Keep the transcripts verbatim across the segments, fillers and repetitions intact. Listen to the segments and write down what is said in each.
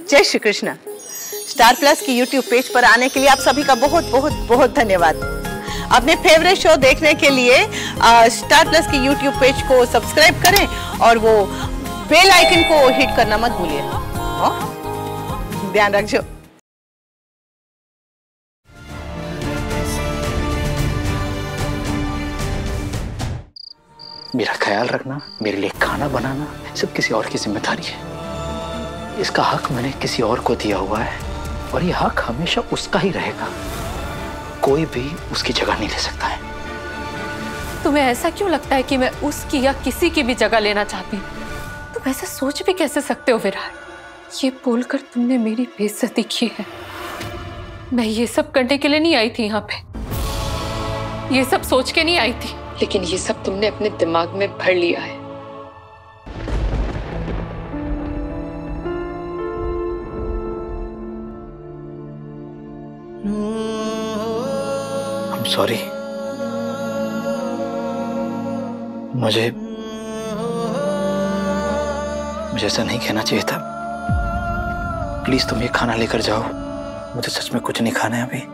जय Shri Krishna. Star Plus की YouTube page पर आने के लिए आप सभी का बहुत बहुत बहुत धन्यवाद। अपने फेवरेट शो देखने के लिए आ, स्टार प्लस की यूट्यूब पेज को सब्सक्राइब करें और वो बेल आइकन को हिट करना मत भूलिए। ध्यान रखिए। मेरा ख्याल रखना, मेरे लिए खाना बनाना सब किसी और की जिम्मेदारी है। इसका हक मैंने किसी और को दिया हुआ है और ये हक हमेशा उसका ही रहेगा। कोई भी उसकी जगह नहीं ले सकता है। तुम्हें ऐसा क्यों लगता है कि मैं उसकी या किसी की भी जगह लेना चाहती हूँ? तुम ऐसे सोच भी कैसे सकते हो विराट? ये बोलकर तुमने मेरी बेइज्जती की है। मैं ये सब करने के लिए नहीं आई थी यहाँ पे, ये सब सोच के नहीं आई थी, लेकिन ये सब तुमने अपने दिमाग में भर लिया है। I'm sorry। मुझे मुझे ऐसा नहीं कहना चाहिए था। प्लीज तुम ये खाना लेकर जाओ, मुझे सच में कुछ नहीं खाना है अभी।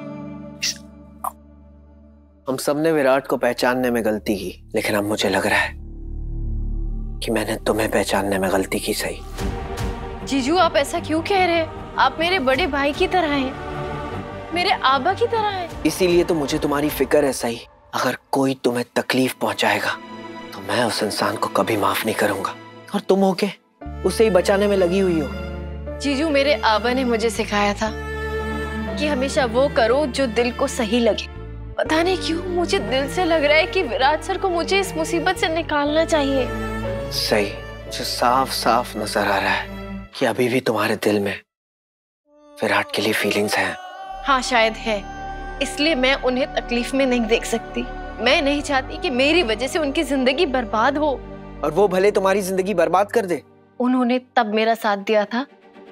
हम सबने विराट को पहचानने में गलती की, लेकिन अब मुझे लग रहा है कि मैंने तुम्हें पहचानने में गलती की। सही जीजू, आप ऐसा क्यों कह रहे हैं? आप मेरे बड़े भाई की तरह हैं, मेरे आबा की तरह हैं। इसीलिए तो मुझे तुम्हारी फिक्र है। सही, अगर कोई तुम्हें तकलीफ पहुंचाएगा तो मैं उस इंसान को कभी माफ नहीं करूंगा, और तुम हो के उसे ही बचाने में लगी हुई हो। जीजू, मेरे आबा ने मुझे सिखाया था कि हमेशा वो करो जो दिल को सही लगे। पता नहीं क्यों मुझे दिल से लग रहा है कि विराट सर को मुझे इस मुसीबत से निकालना चाहिए। सही, मुझे साफ साफ नजर आ रहा है कि अभी भी तुम्हारे दिल में विराट के लिए फीलिंग्स हैं। हाँ, शायद है, इसलिए मैं उन्हें तकलीफ में नहीं देख सकती। मैं नहीं चाहती कि मेरी वजह से उनकी जिंदगी बर्बाद हो। और वो भले तुम्हारी जिंदगी बर्बाद कर दे। उन्होंने तब मेरा साथ दिया था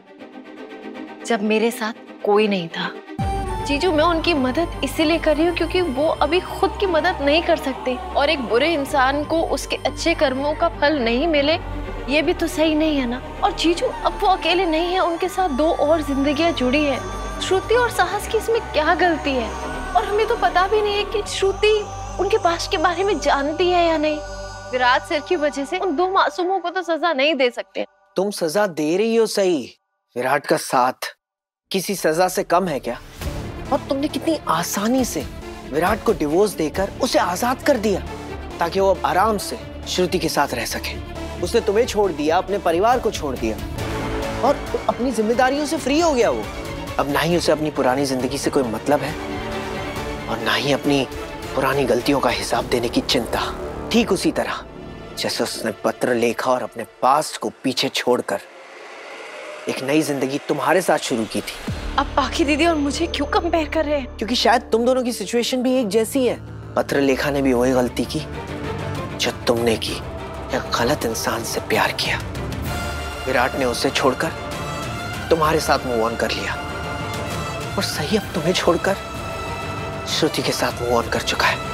जब मेरे साथ कोई नहीं था। जीजू, मैं उनकी मदद इसीलिए कर रही हूँ क्योंकि वो अभी खुद की मदद नहीं कर सकते, और एक बुरे इंसान को उसके अच्छे कर्मों का फल नहीं मिले, ये भी तो सही नहीं है ना। और जीजू, अब वो अकेले नहीं है, उनके साथ दो और जिंदगियां जुड़ी है। श्रुति और साहस की इसमें क्या गलती है? और हमें तो पता भी नहीं है कि श्रुति उनके पास्ट के बारे में जानती है या नहीं। विराट सर की वजह से उन दो मासूमों को तो सजा नहीं दे सकते। तुम सजा दे रही हो। सही, विराट का साथ किसी सजा से कम है क्या? और तुमने कितनी आसानी से विराट को डिवोर्स देकर उसे आजाद कर दिया ताकि वो अब आराम से श्रुति के साथ रह सके। उसने तुम्हें छोड़ दिया, अपने परिवार को छोड़ दिया, और अपनी जिम्मेदारियों से फ्री हो गया वो। अब ना ही उसे अपनी पुरानी जिंदगी से कोई मतलब है और ना ही अपनी पुरानी गलतियों का हिसाब देने की चिंता। ठीक उसी तरह जैसे उसने पत्र लिखा और अपने पास्ट को पीछे छोड़कर एक नई जिंदगी तुम्हारे साथ शुरू की थी। अब बाकी दीदी और मुझे क्यों कंपेयर कर रहे हैं? क्योंकि शायद तुम दोनों की सिचुएशन भी एक जैसी है। पत्र लेखा ने भी वही गलती की जो तुमने की, एक गलत इंसान से प्यार किया। विराट ने उसे छोड़कर तुम्हारे साथ मूव ऑन कर लिया, और सही अब तुम्हें छोड़कर श्रुति के साथ मूव ऑन कर चुका है।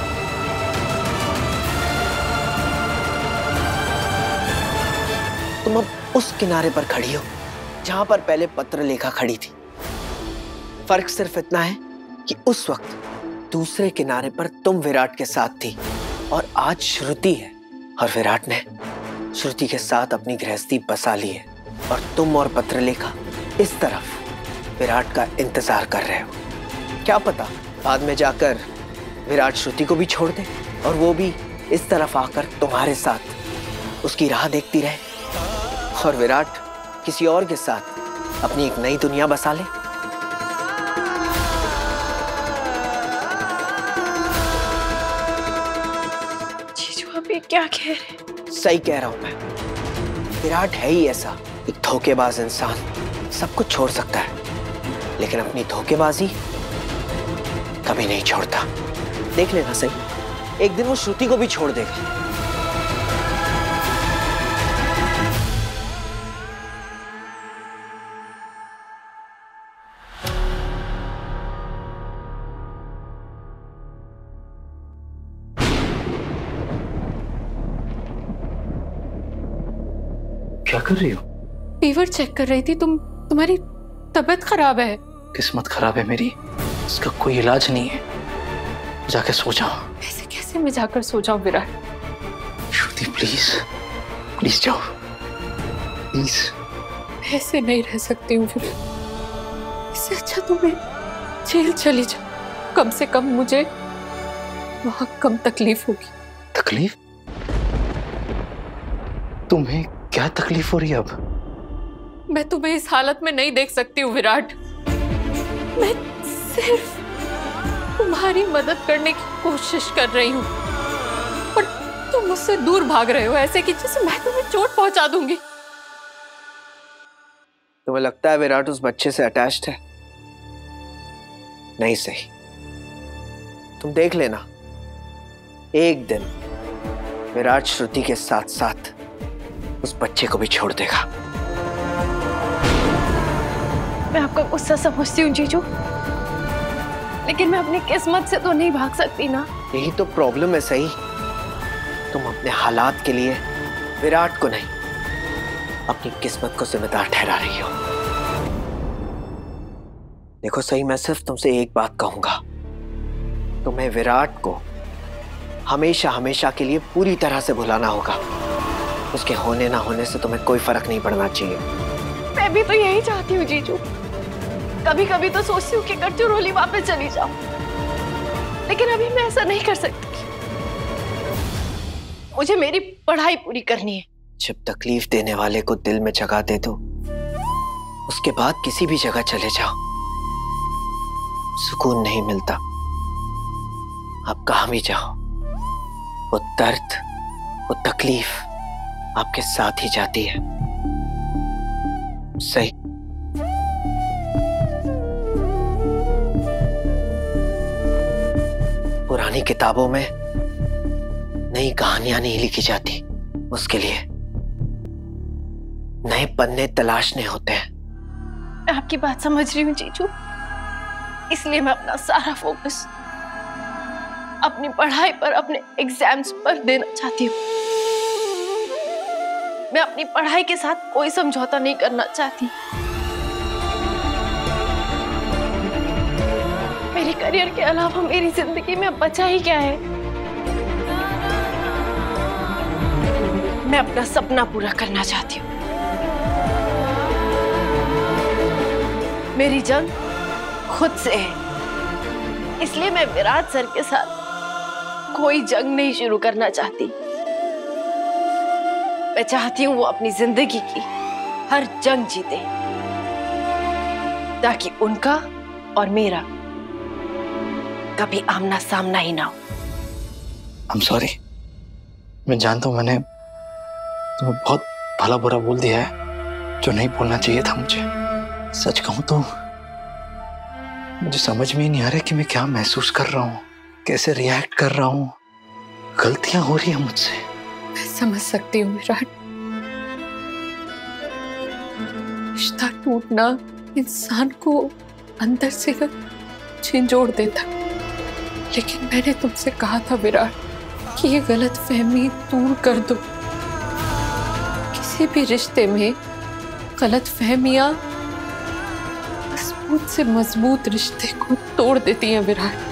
तुम अब उस किनारे पर खड़ी हो जहां पर पहले पत्र लेखा खड़ी थी। फर्क सिर्फ इतना है कि उस वक्त दूसरे किनारे पर तुम विराट के साथ थी और आज श्रुति है, और विराट ने श्रुति के साथ अपनी गृहस्थी बसा ली है, और तुम और पत्रलेखा इस तरफ विराट का इंतजार कर रहे हो। क्या पता बाद में जाकर विराट श्रुति को भी छोड़ दे और वो भी इस तरफ आकर तुम्हारे साथ उसकी राह देखती रहे, और विराट किसी और के साथ अपनी एक नई दुनिया बसा ले। जीजू, आप ये क्या कह रहे हैं? सही कह रहा हूं मैं। विराट है ही ऐसा एक धोखेबाज इंसान। सब कुछ छोड़ सकता है लेकिन अपनी धोखेबाजी कभी नहीं छोड़ता। देख लेना सही, एक दिन वो श्रुति को भी छोड़ देगा। क्या कर रही हो? फीवर चेक कर रही थी। तुम तुम्हारी तबीयत खराब है। किस्मत खराब है मेरी, इसका कोई इलाज नहीं है। जाके सो जाओ। ऐसे कैसे मैं जाकर सो जाऊं विराट? श्रुति प्लीज, प्लीज जाओ प्लीज। ऐसे नहीं रह सकती हूँ विराट। इससे अच्छा तो मैं जेल चली जाऊं। कम से कम मुझे वहां कम तकलीफ होगी। तकलीफ? तुम्हें क्या तकलीफ हो रही है अब? मैं तुम्हें इस हालत में नहीं देख सकती हूँ विराट। मैं सिर्फ तुम्हारी मदद करने की कोशिश कर रही हूँ, पर तुम मुझसे दूर भाग रहे हो ऐसे कि जैसे मैं तुम्हें चोट पहुंचा दूंगी। तुम्हें लगता है विराट उस बच्चे से अटैच्ड है? नहीं सही। तुम देख लेना, एक दिन विराट श्रुति के साथ साथ उस बच्चे को भी छोड़ देगा। मैं आपका गुस्सा समझती हूँ जीजू, लेकिन मैं अपनी किस्मत से तो नहीं भाग सकती ना। यही तो प्रॉब्लम है सही। तुम अपने हालात के लिए विराट को नहीं, अपनी किस्मत को जिम्मेदार ठहरा रही हो। देखो सही, मैं सिर्फ तुमसे एक बात कहूंगा, तुम्हें विराट को हमेशा हमेशा के लिए पूरी तरह से भुलाना होगा। उसके होने ना होने से तुम्हें कोई फर्क नहीं पड़ना चाहिए। मैं भी तो यही चाहती हूँ जीजू। कभी कभी तो सोचती हूँ कि गढ़चिरौली वापस चली जाऊं, लेकिन अभी मैं ऐसा नहीं कर सकती। मुझे मेरी पढ़ाई पूरी करनी है। जब तकलीफ देने वाले को दिल में जगह दे दो, उसके बाद किसी भी जगह चले जाओ, सुकून नहीं मिलता। आप कहां भी जाओ, वो दर्द, वो तकलीफ आपके साथ ही जाती है। सही। पुरानी किताबों में नई कहानियां नहीं लिखी जाती, उसके लिए नए पन्ने तलाशने होते हैं। मैं आपकी बात समझ रही हूँ जीजू, इसलिए मैं अपना सारा फोकस अपनी पढ़ाई पर, अपने एग्जाम्स पर देना चाहती हूँ। मैं अपनी पढ़ाई के साथ कोई समझौता नहीं करना चाहती। मेरे करियर के अलावा मेरी जिंदगी में बचा ही क्या है? मैं अपना सपना पूरा करना चाहती हूँ। मेरी जंग खुद से है, इसलिए मैं विराट सर के साथ कोई जंग नहीं शुरू करना चाहती। मैं चाहती हूँ वो अपनी जिंदगी की हर जंग जीते, ताकि उनका और मेरा कभी आमना सामना ही ना हो। I'm sorry, मैं जानता हूँ मैंने तुम्हें बहुत भला बुरा बोल दिया है, जो नहीं बोलना चाहिए था मुझे। सच कहूँ तो मुझे समझ में ही नहीं आ रहा कि मैं क्या महसूस कर रहा हूँ, कैसे रिएक्ट कर रहा हूँ। गलतियां हो रही है मुझसे। मैं समझ सकती हूँ विराट। रिश्ता टूटना इंसान को अंदर से झिंझोड़ देता, लेकिन मैंने तुमसे कहा था विराट कि ये गलत फहमी दूर कर दो। किसी भी रिश्ते में गलत फहमियां मजबूत से मजबूत रिश्ते को तोड़ देती हैं विराट।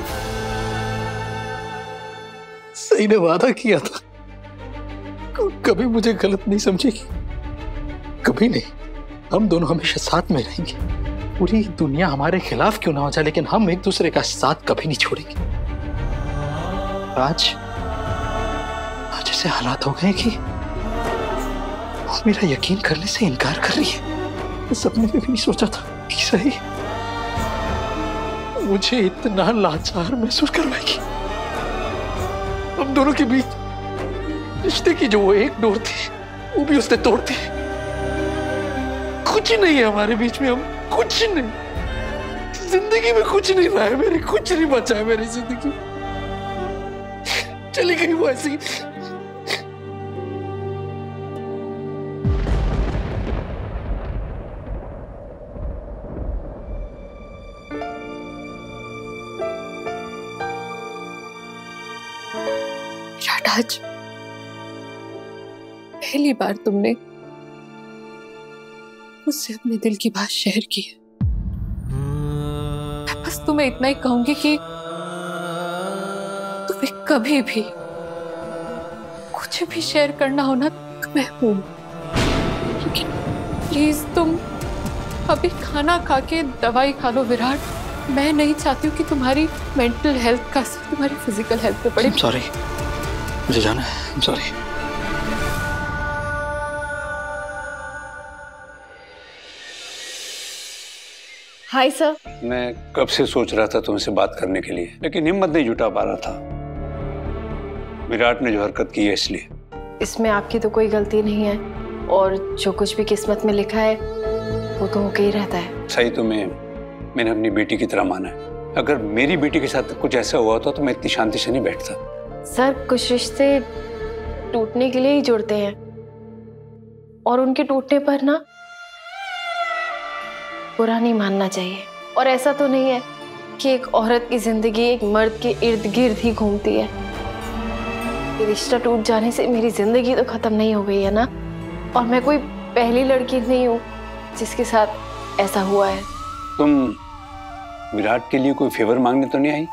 सही ने वादा किया था, कभी मुझे गलत नहीं समझेगी, कभी नहीं। हम दोनों हमेशा साथ में रहेंगे। पूरी दुनिया हमारे खिलाफ क्यों ना हो जाए, लेकिन हम एक दूसरे का साथ कभी नहीं छोड़ेंगे। आज आज ऐसे हालात हो गए कि वो मेरा यकीन करने से इनकार कर रही है। सपने में भी नहीं सोचा था कि सही मुझे इतना लाचार महसूस करवाएगी। हम दोनों के बीच रिश्ते की जो वो एक डोर थी, वो भी उसने तोड़ दी। कुछ नहीं है हमारे बीच में, हम कुछ नहीं, जिंदगी में कुछ नहीं रहा है मेरी, कुछ नहीं बचा है मेरी जिंदगी। चली गई वो ऐसी। आज पहली बार तुमने मुझसे अपने दिल की बात शेयर की है। मैं बस तुम्हें इतना ही कहूंगी कि तुम्हें कभी भी कुछ भी शेयर करना हो ना तो मैं हूं, लेकिन प्लीज तुम अभी खाना खा के दवाई खा लो विराट। मैं नहीं चाहती हूँ कि तुम्हारी मेंटल हेल्थ का असर तुम्हारी फिजिकल हेल्थ पे पड़े। सॉरी, मुझे जाना है। सॉरी। Hi sir. मैं कब से सोच रहा था तुमसे बात करने के लिए, लेकिन हिम्मत नहीं जुटा पा रहा था। विराट ने जो हरकत की है इसलिए। इसमें आपकी तो कोई गलती नहीं है, और जो कुछ भी किस्मत में लिखा है वो तो होके ही रहता है। सही तुम्हें मैंने अपनी बेटी की तरह माना है। अगर मेरी बेटी के साथ कुछ ऐसा हुआ होता तो मैं इतनी शांति से नहीं बैठता। सर, कुछ रिश्ते टूटने के लिए ही जुड़ते हैं, और उनके टूटने पर ना बुरा नहीं मानना चाहिए। और ऐसा तो नहीं है कि एक औरत की जिंदगी एक मर्द के इर्द गिर्द ही घूमती है। ये रिश्ता टूट जाने से मेरी जिंदगी तो खत्म नहीं हो गई है ना, और मैं कोई पहली लड़की नहीं हूँ जिसके साथ ऐसा हुआ है। तुम विराट के लिए कोई फेवर मांगने तो नहीं आई?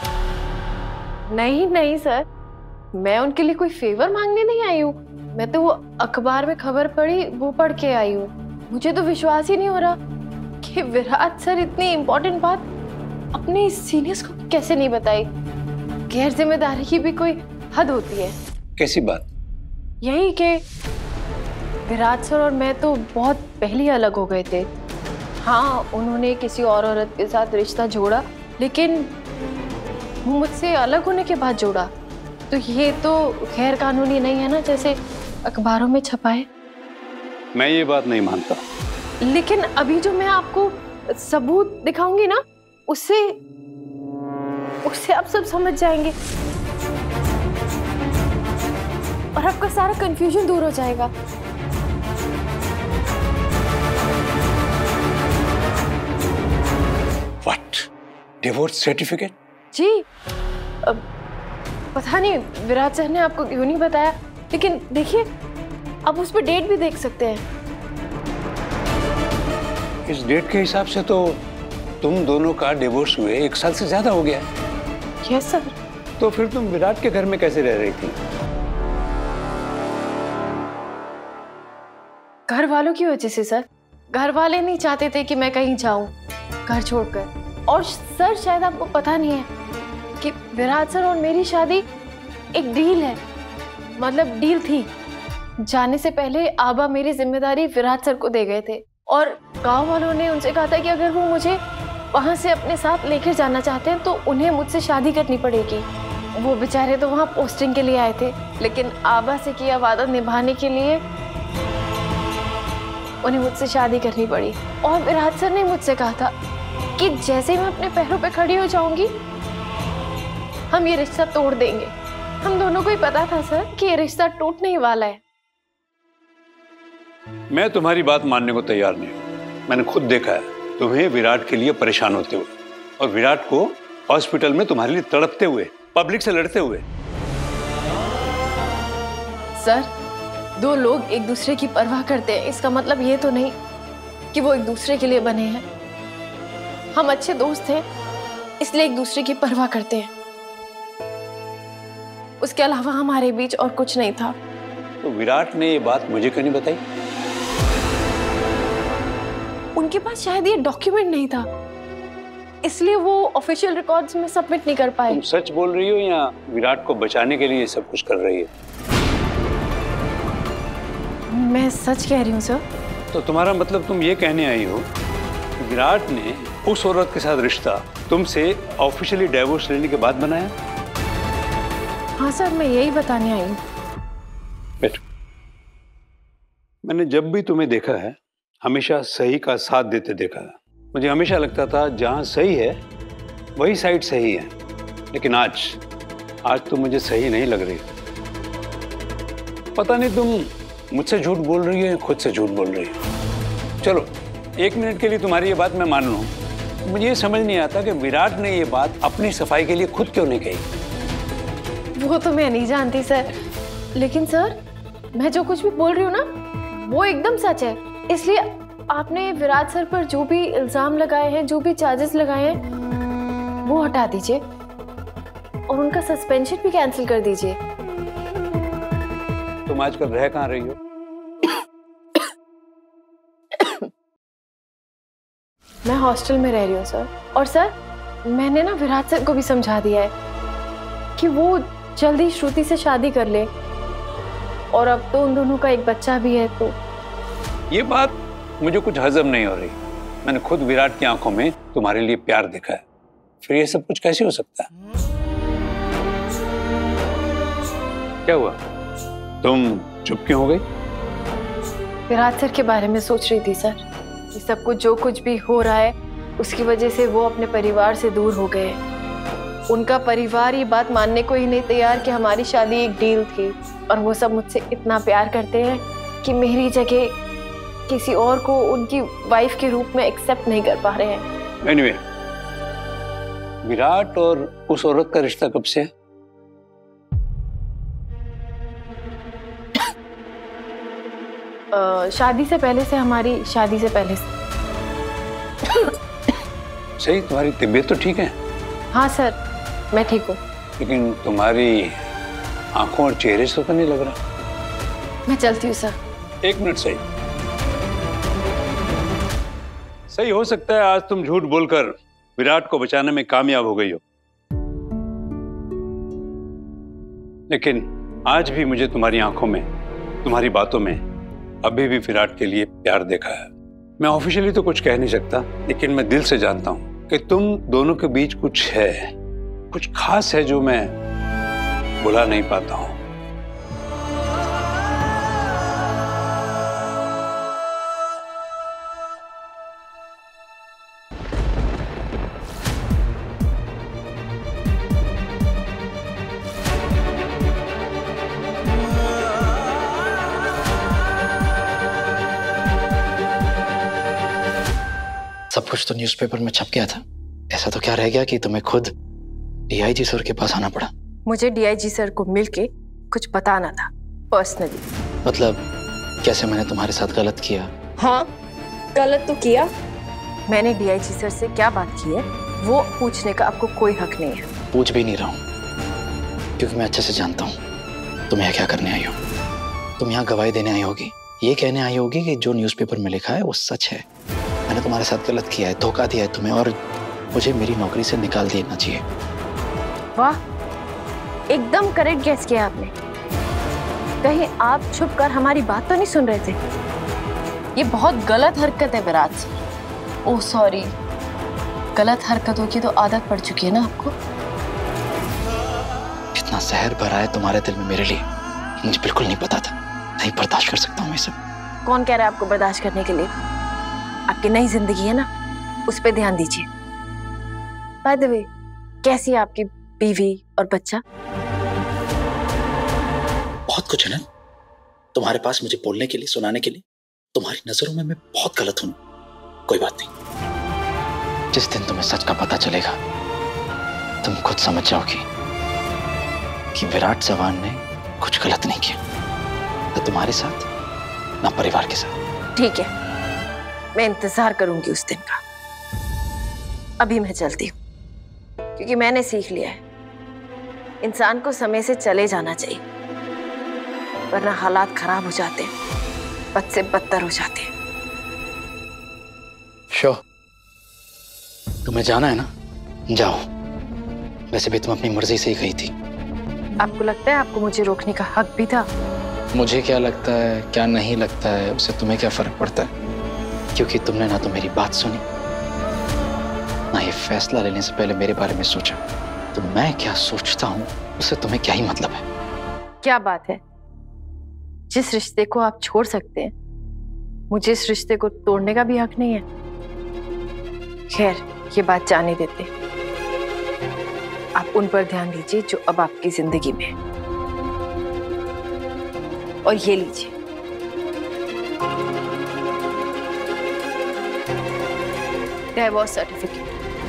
नहीं नहीं सर, मैं उनके लिए कोई फेवर मांगने नहीं आई हूँ। मैं तो वो अखबार में खबर पढ़ी, वो पढ़ के आई हूँ। मुझे तो विश्वास ही नहीं हो रहा कि विराट सर इतनी इम्पोर्टेंट बात अपने सीनियर्स को कैसे नहीं बताई। गैर जिम्मेदारी की भी कोई हद होती है। कैसी बात? यही कि विराट सर और मैं तो बहुत पहले ही अलग हो गए थे। हाँ, उन्होंने किसी और औरत के साथ रिश्ता जोड़ा, लेकिन मुझसे अलग होने के बाद जोड़ा। तो ये तो गैर कानूनी नहीं है ना, जैसे अखबारों में छपा है। मैं ये बात नहीं मानता। लेकिन अभी जो मैं आपको सबूत दिखाऊंगी ना, उससे उससे आप सब समझ जाएंगे और आपका सारा कंफ्यूजन दूर हो जाएगा। व्हाट? Divorce certificate? जी, अब पता नहीं विराट सर ने आपको क्यों नहीं बताया, लेकिन देखिए आप उस पर डेट भी देख सकते हैं। इस डेट के हिसाब से तो तुम दोनों का डिवोर्स हुए एक साल से ज्यादा हो गया है। Yes sir. तो फिर तुम विराट के घर में कैसे रह रही थी? घर वालों की वजह से सर। घर वाले नहीं चाहते थे कि मैं कहीं जाऊं घर छोड़कर। और सर, शायद आपको पता नहीं है कि विराट सर और मेरी शादी एक डील है, मतलब डील थी। जाने से पहले आबा मेरी जिम्मेदारी विराट सर को दे गए थे, और गांव वालों ने उनसे कहा था कि अगर वो मुझे वहां से अपने साथ लेकर जाना चाहते हैं तो उन्हें मुझसे शादी करनी पड़ेगी। वो बेचारे तो वहां पोस्टिंग के लिए आए थे, लेकिन आबा से किया वादा निभाने के लिए उन्हें मुझसे शादी करनी पड़ी। और विराट सर ने मुझसे कहा था कि जैसे ही मैं अपने पैरों पे खड़ी हो जाऊंगी हम ये रिश्ता तोड़ देंगे। हम दोनों को ही पता था सर कि ये रिश्ता टूटने ही वाला है। मैं तुम्हारी बात मानने को तैयार नहीं हूं। मैंने खुद देखा है तुम्हें विराट के लिए परेशान होते हुए, और विराट को हॉस्पिटल में तुम्हारे लिए तड़पते हुए, पब्लिक से लड़ते हुए। सर, दो लोग एक दूसरे की परवाह करते हैं, इसका मतलब ये तो नहीं कि वो एक दूसरे के लिए बने हैं। हम अच्छे दोस्त हैं, इसलिए एक दूसरे की परवाह करते हैं। उसके अलावा हमारे बीच और कुछ नहीं था। तो विराट ने ये बात मुझे क्यों नहीं बताई? उनके पास शायद ये डॉक्यूमेंट नहीं था, इसलिए वो ऑफिशियल रिकॉर्ड्स में सबमिट नहीं कर पाए। तुम सच बोल रही हो या विराट को बचाने के लिए सब कुछ कर रही है? मैं सच कह रही हूँ सर। तो तुम्हारा मतलब तुम ये कहने आई हो कि विराट ने उस औरत के साथ रिश्ता तुमसे ऑफिशियली डिवोर्स लेने के बाद बनाया? हाँ सर, मैं यही बताने आई हूँ। बैठो। मैंने जब भी तुम्हें देखा है हमेशा सही का साथ देते देखा है। मुझे हमेशा लगता था जहां सही है वही साइड सही है, लेकिन आज आज तो मुझे सही नहीं लग रही। पता नहीं तुम मुझसे झूठ बोल रही हो या खुद से झूठ बोल रही हो। चलो, एक मिनट के लिए तुम्हारी ये बात मैं मान लूं। मुझे ये समझ नहीं आता कि विराट ने ये बात अपनी सफाई के लिए खुद क्यों नहीं कही। वो तो मैं नहीं जानती सर, लेकिन सर मैं जो कुछ भी बोल रही हूँ ना वो एकदम सच है, इसलिए आपने विराट सर पर जो भी इल्जाम लगाए हैं, जो भी चार्जेस लगाए हैं, वो हटा दीजिए और उनका सस्पेंशन भी कैंसिल कर दीजिए। तुम आजकल रह कहाँ रही हो? मैं हॉस्टल में रह रही हूँ सर। और सर, मैंने ना विराट सर को भी समझा दिया है कि वो जल्दी श्रुति से शादी कर ले, और अब तो उन दोनों का एक बच्चा भी है। तो ये बात मुझे कुछ हजम नहीं हो रही। मैंने खुद विराट की आंखों में तुम्हारे लिए प्यार देखा है, फिर ये सब कुछ कैसे हो सकता है? क्या हुआ, तुम चुप क्यों हो गई? विराट सर के बारे में सोच रही थी सर। ये सब कुछ जो कुछ भी हो रहा है उसकी वजह से वो अपने परिवार से दूर हो गए। उनका परिवार ये बात मानने को ही नहीं तैयार कि हमारी शादी एक डील थी, और वो सब मुझसे इतना प्यार करते हैं कि मेरी जगह किसी और को उनकी वाइफ के रूप में एक्सेप्ट नहीं कर पा रहे हैं। एनीवे, विराट और उस औरत का रिश्ता कब से है? आ, शादी से पहले से, हमारी शादी से पहले से। सही, तुम्हारी तबीयत तो ठीक है? हाँ सर, मैं ठीक हूँ। लेकिन तुम्हारी आंखों और चेहरे से तो नहीं लग रहा। मैं चलती हूँ सर। एक मिनट। सही सही हो सकता है आज तुम झूठ बोलकर विराट को बचाने में कामयाब हो गई हो, लेकिन आज भी मुझे तुम्हारी आंखों में, तुम्हारी बातों में अभी भी विराट के लिए प्यार देखा है। मैं ऑफिशियली तो कुछ कह नहीं सकता, लेकिन मैं दिल से जानता हूं कि तुम दोनों के बीच कुछ है, कुछ खास है जो मैं बुला नहीं पाता हूं। सब कुछ तो न्यूज़पेपर में छप गया था, ऐसा तो क्या रह गया कि तुम्हें खुद डीआईजी सर के पास आना पड़ा? मुझे डीआईजी सर को मिलके कुछ बताना था पर्सनली। मतलब कैसे? मैंने तुम्हारे साथ गलत किया? हाँ, गलत तो किया। मैंने डीआईजी सर से क्या बात की है वो पूछने का आपको कोई हक नहीं है। पूछ भी नहीं रहा हूँ, क्योंकि मैं अच्छे से जानता हूँ तुम यहाँ क्या करने आई हो। तुम यहाँ गवाही देने आई होगी, ये कहने आई होगी कि जो न्यूज़पेपर में लिखा है वो सच है। मैंने तुम्हारे साथ गलत किया है, धोखा दिया है तुम्हें, और मुझे मेरी नौकरी से निकाल देना चाहिए। वाह, एकदम करेक्ट गेस किया आपने। कहीं आप छुपकर हमारी बात तो नहीं सुन रहे थे? ये बहुत गलत हरकत है विराट सर। ओह सॉरी, गलत हरकतों की तो आदत पड़ चुकी है ना आपको। कितना जहर भरा है तुम्हारे दिल में मेरे लिए, मुझे बिल्कुल नहीं पता था। नहीं बर्दाश्त कर सकता हूँ ये सब। कौन कह रहा है आपको बर्दाश्त करने के लिए? आपकी नई जिंदगी है ना, उस पर ध्यान दीजिए। बाय द वे, कैसी है आपकी बीवी और बच्चा? बहुत कुछ है ना तुम्हारे पास मुझे बोलने के लिए, सुनाने के लिए। तुम्हारी नजरों में मैं बहुत गलत हूं। कोई बात नहीं, जिस दिन तुम्हें सच का पता चलेगा तुम खुद समझ जाओगी कि विराट चव्हाण ने कुछ गलत नहीं किया, ना तुम्हारे साथ ना परिवार के साथ। ठीक है, मैं इंतजार करूंगी उस दिन का। अभी मैं चलती हूँ, क्योंकि मैंने सीख लिया है इंसान को समय से चले जाना चाहिए, वरना हालात खराब हो जाते हैं, बद से बदतर हो जाते हैं। शो, तुम्हें जाना है ना, जाओ। वैसे भी तुम अपनी मर्जी से ही गई थी। आपको लगता है आपको मुझे रोकने का हक भी था? मुझे क्या लगता है क्या नहीं लगता है उससे तुम्हें क्या फर्क पड़ता है? क्योंकि तुमने ना तो मेरी बात सुनी, ना ये फैसला लेने से पहले मेरे बारे में सोचा। तो मैं क्या सोचता हूँ उससे तुम्हें क्या ही मतलब है? क्या बात है, जिस रिश्ते को आप छोड़ सकते हैं, मुझे इस रिश्ते को तोड़ने का भी हक नहीं है। खैर, ये बात जाने देते, आप उन पर ध्यान दीजिए जो अब आपकी जिंदगी में है। और ये लीजिए, डिवोर्स सर्टिफिकेट।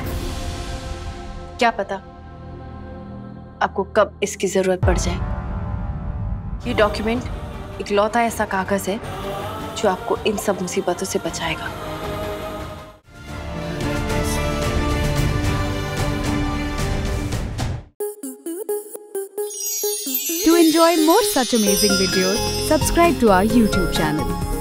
क्या पता आपको कब इसकी जरूरत पड़ जाए। ये डॉक्यूमेंट इकलौता ऐसा कागज है जो आपको इन सब मुसीबतों से बचाएगा। To enjoy more such amazing videos, subscribe to our YouTube channel.